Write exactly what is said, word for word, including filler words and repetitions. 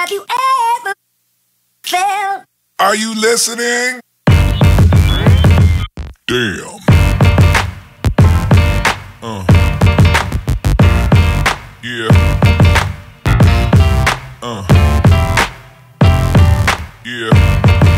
Have you ever felt? Are you listening? Damn. Uh. Yeah. Uh. Yeah.